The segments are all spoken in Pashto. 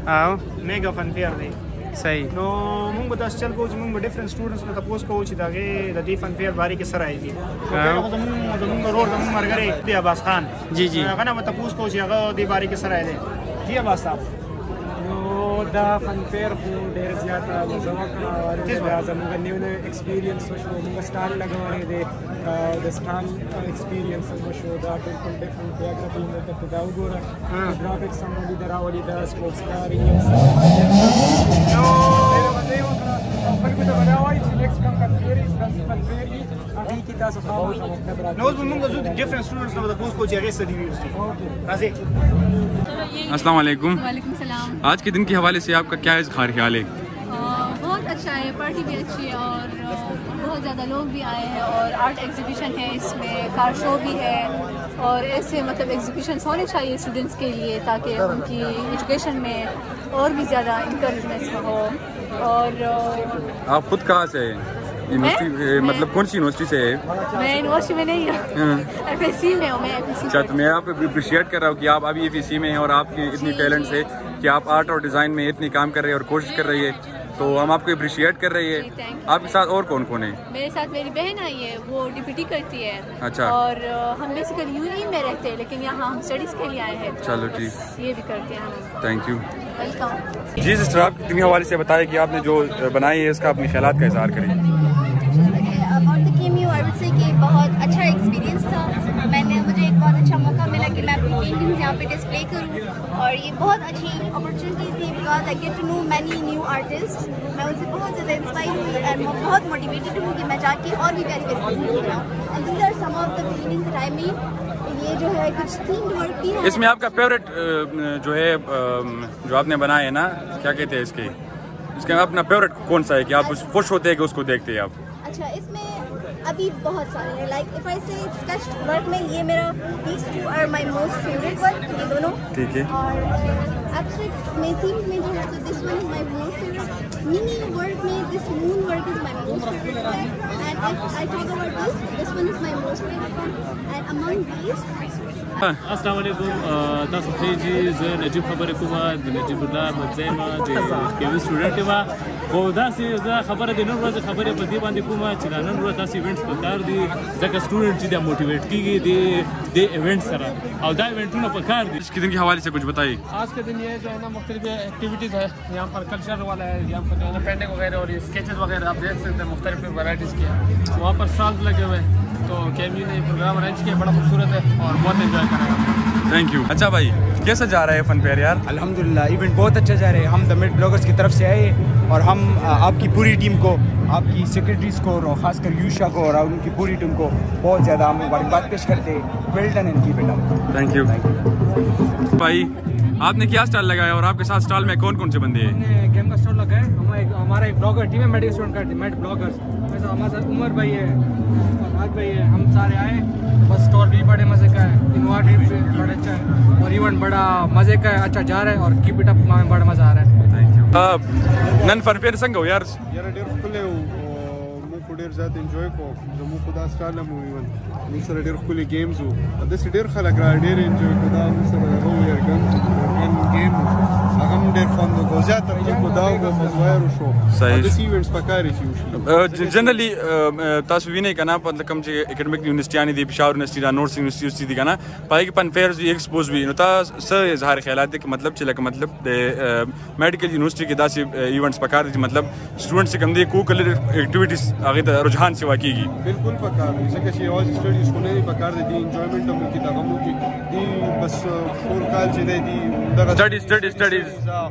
او میگا فن فیر دی صحیح نو موږ به تاسو چل کوو چې موږ به ډیفرنٹ سټوډنټس نه تاسو کوو چې دا د دې فن فیر باره کې سره راځي زموږ ورور زموږ مرګري دی عباس خان جی جی هغه نه تاسو کوو چې هغه دې باره کې سره راځي جی عباس صاحب دا فن فیر خو ډېر زیاته مزه وکړه او زموږ نیو ایکسپیرینس وشو موږ سټال لګولې دی د سټال ایکسپیرینس وشو دا ټول ډیفرنٹ بیوګرافي موږ ته دا وګوره ګرافیکس هم دې راولي دا سپورټس کار یې نو خلکو ته وایي چې نیکسټ کم فن فیر هغې کې تاسو خامخا نو اوس به موږ زو ډیفرنٹ سټوډنټس نه تاسو کوو چې هغه څه دی یونیورسيټي راځي अस्सलाम वालेकुम। वालेकुम सलाम। आज के दिन के हवाले से आपका क्या ख्याल है? बहुत अच्छा है, पार्टी भी अच्छी है और बहुत ज़्यादा लोग भी आए हैं और आर्ट एग्जीबिशन है, इसमें कार शो भी है और ऐसे मतलब एग्जीबिशंस होने चाहिए स्टूडेंट्स के लिए ताकि उनकी एजुकेशन में और भी ज़्यादा इंकरेजमेंट हो। और आप खुद कहाँ से हैं? यूनिवर्सिटी मतलब कौन सी यूनिवर्सिटी से है? मैं यूनिवर्सिटी में नहीं हूँ, FSC में हूँ मैं। अच्छा, तो मैं आप अप्रिशिएट कर रहा हूँ कि आप अभी FSC में हैं और आपकी इतनी टैलेंट्स है कि आप आर्ट और डिज़ाइन में इतनी काम कर रहे हैं और कोशिश कर रही है, तो हम आपको अप्रिशिएट कर रही है। आपके साथ और कौन कौन है? मेरे साथ मेरी बहन आई है, वो DPT करती है। अच्छा। और हम बेसिकली यूनी में रहते हैं लेकिन यहाँ हम स्टडीज़ के लिए आए हैं। चलो ठीक, ये भी करते हैं हम। Thank you. वेलकम। जी सिस्टर, आप कितने हवाले से बताएं कि आपने जो बनाई है इसका अपने ख्यालात का इज़हार करें। About the cameo I would say कि बहुत अच्छा एक्सपीरियंस था। मुझे एक बहुत अच्छा मौका मिला कि मैं अपनी पेंटिंग्स यहाँ पे डिस्प्ले करूँ और ये बहुत अच्छी अपॉर्चुनिटी थी because I get to know many new artist. मैं उनसे बहुत ज़्यादा इंस्पायर हुई एंड बहुत मोटिवेटेड हूँ कि मैं जाके और भी प्यारी प्यारी पेंटिंग्स बनाऊँ। And these are some of the paintings that I made. ये जो है कुछ थीम्ड वर्क भी है। इसमें आपका फेवरेट जो है जो आपने बनाया है ना, क्या कहते हैं इसके अपना फेवरेट कौन सा है कि आप खुश होते हैं कि उसको देखते हैं आप? अच्छा, इसमें अभी बहुत सारे हैं। लाइक इफ आई से स्केच वर्क में ये मेरा these two are my most favorite work, ये दोनों। ठीक है। और एब्स्ट्रैक्ट में थीम में जो है तो this one is my most favourite. Mini work में this moon work is my most favourite and if I talk about this one is my most favourite one and among these. अस्सलाम वालेकुम, تاسو ته زه نجیب خبرې کوم د نجیب الله مزیمه د کیوي سټوډنټ ما خو داسې زه خبره د نن ورځ خبرې په دې باندې کوم چې نن ورځ داسې ایونټس په کار دي ځکه سټوډنټ چې د موټیویټ کیږي د ایونټ سره او دا ایونټونه په کار دي। इसके दिन के हवाले से कुछ बताइए। आज के दिन ये जो है ना मुख्तलिफ एक्टिविटीज़ है यहाँ पर, कल्चर वाला है, यहाँ पर जो है ना पेंटिंग वगैरह और ये स्केचेस वगैरह आप देख सकते हैं मुख्तलिफ वैराइटीज़ के। वहाँ पर स्टॉल्स लगे हुए हैं, तो केमी ने प्रोग्राम अरेंज किया, बड़ा खूबसूरत है और बहुत एंजॉय करेंगे। Thank you. अच्छा भाई, कैसा जा रहा है फन फेयर यार? अल्हम्दुलिल्लाह इवेंट बहुत अच्छा जा रहा है। हम द मिड ब्लॉगर्स की तरफ से आए और हम आपकी पूरी टीम को, आपकी सेक्रेटरीज़ को और ख़ासकर यूशा को और उनकी पूरी टीम को बहुत ज़्यादा हम मुबारकबाद पेश करते हैं। Well done and keep it up. Thank you. भाई आपने क्या स्टॉल लगाया और आपके साथ स्टॉल में कौन कौन से बंदे हैं? हमने गेम का स्टॉल लगाया है। हमारा एक ब्लॉगर टीम है, मेडिकल स्टूडेंट का मेड ब्लॉगर्स। वैसे हमारे साथ उमर भाई है, फरहाद भाई है, हम सारे आए। बस स्टॉल भी बड़े मज़े का है, इन्वाइट भी बड़ा अच्छा है और इवेंट बड़ा मज़े का है, अच्छा जा रहा है और कीप इट अप में बड़ा मज़ा आ रहा है। Thank you. नन फन फेयर څنګه و यार؟ یاره ډېر ښکلی و او موږ خو ډېر زیات انجوی کوو. زموږ خو دا سټال هم وویل موږ سره ډېر ښکلي گیمز وو، داسې ډېر خلک را ډېر انجوی کوو. دا موږ سره هغه و یرګن گیم هغه هم ډېر خوند وکړو. زیاتره خلکو دا وکړو مزویر وشو. داسې ایونټس پکار دي چې وشي. जनरली تاسو وینئ که نه مطلب کوم چې اکیډمیک یونیورسټیانې دي، پېښور یونیورسټي دا نور یونیورسټي دي که نه، پای کې فن فیئرز وي، ایکسپوز وي، نو تاسو څه اظهار خیالات دي که مطلب چې لکه مطلب د میډیکل یونیورسټي کې داسې ایونټس پکار دي چې مطلب سټوډنټس چې کوم دي کو کلر اکټیویټیز هغې ته رجحان سیوا کېږي؟ بالکل پکار دي ځکه چې یوازې سټډیز خو نه دي پکار دي، انجویمنټ هم وکړي، دغه هم وکړي. دي بس ټول کال چې دی دغه स्टडीज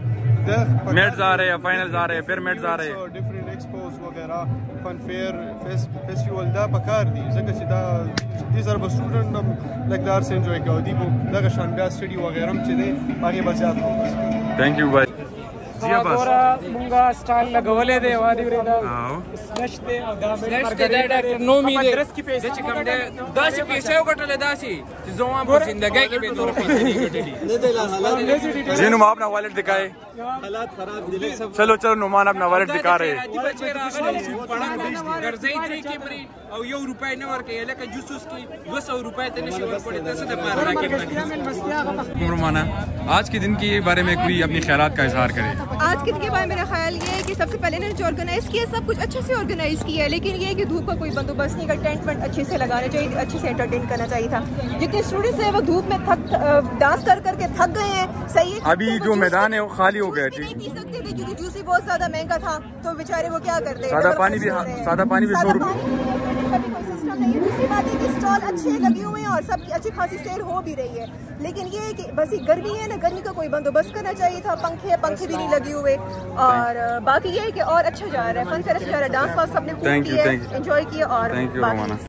मेड्स आ रहे हैं, फाइनल्स आ रहे हैं, फिर मेड्स आ रहे हैं, डिफरेंट एक्सपोज वगैरह fun fair festival دا پکار دي ځکه چې دا دي سره به سټوډنټ هم لګدار سه انجوای کوي. دي دغه شان بیا سټډي وغیرہ هم چې دی هغې به زیات فوکس کوي. Thank you भाई। Agora munga style lagavale de wadi ureda. आओ Slash de da डायरेक्टर नो मी दे چې کوم دې داسې پیسې وګټلې داسې چې زما په ژوندۍ کې به دور پیسې نه ګټلې जीनू माँ अपना वॉलेट दिखाए चलो चलो नुमान अपना वॉलेट दिखा रहे हैं बच्चे राغلي ګرځي درې کې پرې او 1 روپۍ نه ورکې لکه جوسوس کې 200 روپۍ ته نشي ورکړې تاسو د پاره راکې रुमाना आज के दिन के बारे में कोई अपनी ख्यालात का इजहार करे। आज के दिन के बारे में मेरा ख्याल ये है कि सबसे पहले इन्होंने जो ऑर्गेनाइज किया सब कुछ अच्छे से ऑर्गेनाइज किया है, लेकिन ये है कि धूप का कोई बंदोबस्त नहीं कर, टेंट वेंट अच्छे से लगाना चाहिए, अच्छे से एंटरटेन करना चाहिए था। जितने स्टूडेंट्स हैं वो धूप में डांस कर करके थक गए हैं। सही है, अभी जो मैदान है वो खाली हो गया नहीं पी सकते थे क्योंकि जूस भी बहुत ज्यादा महंगा था, तो बेचारे वो क्या करते हैं, सादा पानी भी 100 रुपए। कभी कोई सिस्टम नहीं है। दूसरी बात है कि स्टॉल अच्छे लगे हुए हैं और सबकी अच्छी खासी सेल हो भी रही है, लेकिन ये है कि बस ये गर्मी है ना, गर्मी का कोई बंदोबस्त करना चाहिए था। पंखे भी नहीं लगे हुए और बाकी ये है कि और अच्छा जा रहा है, फन फेयर अच्छा जा रहा है, डांस वांस सबने खूब किया, एंजॉय किया और